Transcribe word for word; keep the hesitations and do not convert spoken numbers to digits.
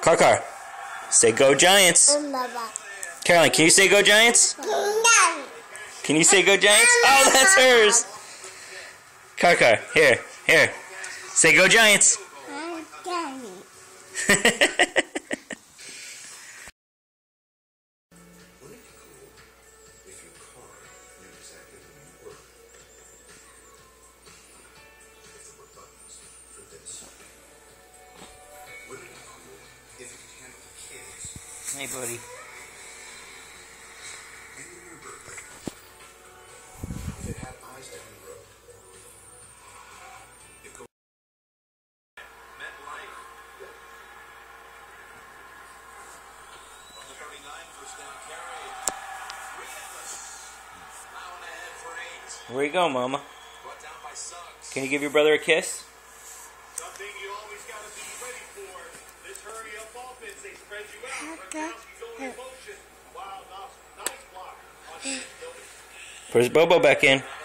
Car car. Say go Giants. Caroline, can you say go Giants? Can you say go Giants? Oh, that's hers. Car car, here, here. Say go Giants. Hey, buddy. Where you go, Mama? Can you give your brother a kiss? Something you always got to be ready for. This hurry up offense, they spread you out. Right now, you go in motion. Wow, nice block. Put his Bobo back in.